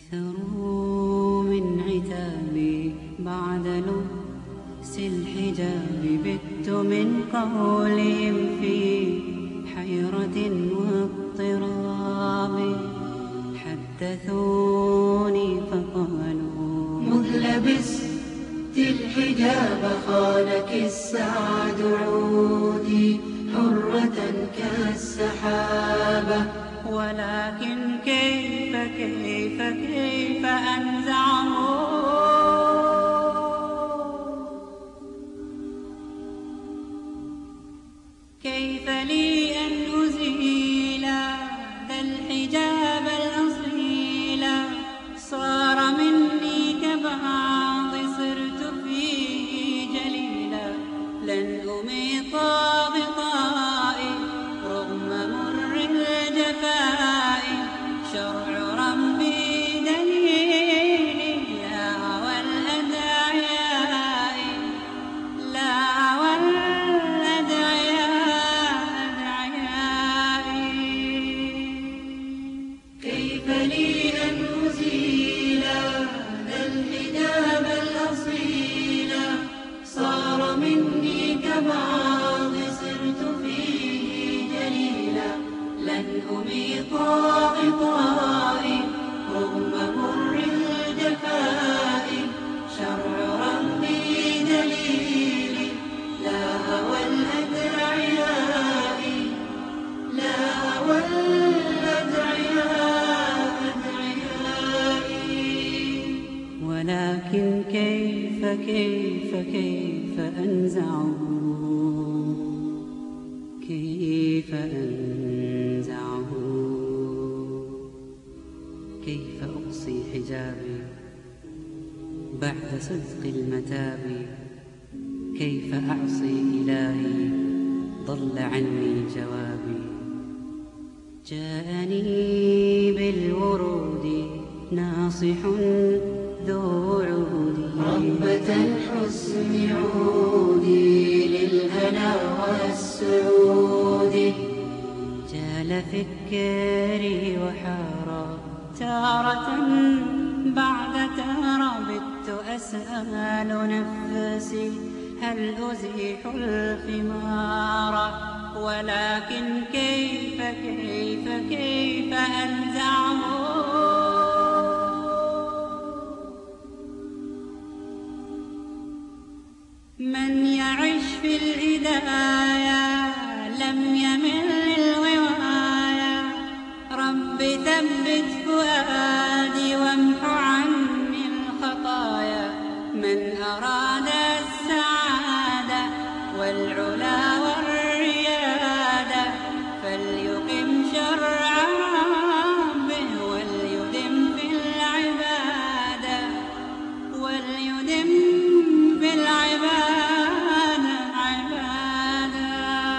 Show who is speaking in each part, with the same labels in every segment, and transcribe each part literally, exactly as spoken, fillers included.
Speaker 1: حذروا من عتابي بعد لبس الحجاب، بت من قولهم في حيرة واضطراب. حدثوني فقالوا
Speaker 2: مذ لبست الحجاب خانك السعد، عودي حرة كالسحابة.
Speaker 1: ولكن كيف كيف كيف أنزعه، كيف لي أن أزيل ذا الحجاب الأصيل. صار مني كبعض صرت فيه جليلا، لن أميط غطائي رغم مر الجفاء. شرع ربي دليلي لا هوى الأدعياء، لا هوى الأدعياء.
Speaker 2: كيف لي أن أزيل ذا الحجاب الأصيل. صار مني كبعض صرت فيه جليلا، لن أميط غطائي رغم مر الجفاء. شرع ربي دليلي لا هوى الأدعياء، لا هوى الأدعياء.
Speaker 1: ولكن كيف كيف كيف أنزعه، كيف أنزعه. كيف أقصي حجابي بعد صدق المتاب. كيف أعصي إلهي ضل عني جوابي. جاءني بالورود ناصح ذو عود،
Speaker 2: ربة الحسن عودي للهنا والسعود.
Speaker 1: جال فكري وحارى تارة بعد تارى. بت أسأل نفسي هل أزيح الخمار، ولكن كيف كيف كيف أنزعه. من يعش في الهدايا لم يمل للغوايا. رب ثبت فؤادي وامح عني الخطايا. من أراد السعادة والعلا والريادة فليقم شرع ربه وليدم في العبادة، وليدم في العبادة عبادة.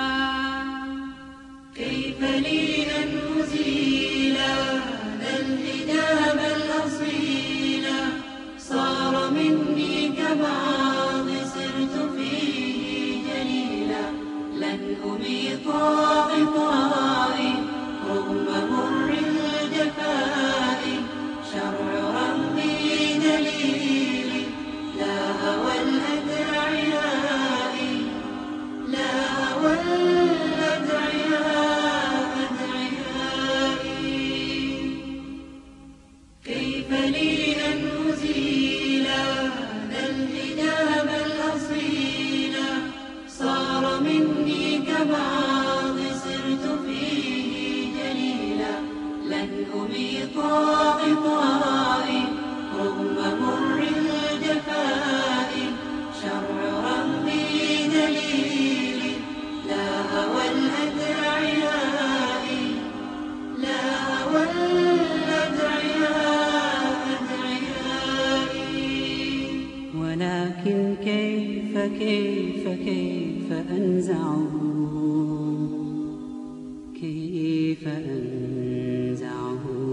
Speaker 2: كيف لي أن أزيل ذا الحجاب الأصيل. صار مني كبعض صرت فيه جليلا، لن أميط غطائي رغم مر الجفاء. شرع ربي دليلي لا هوى الأدعياء، لا هوى الأدعياء. كيف لي أن أزيل ذا الحجاب الأصيل. صار مني كبعض صرت فيه جليلا، لن أميط غطائي رغم مر الجفاء. شرع ربي دليلي لا هوى الأدعياء، لا هوى الأدعياء.
Speaker 1: ولكن كيف كيف كيف أنزعه، كيف أنزعه.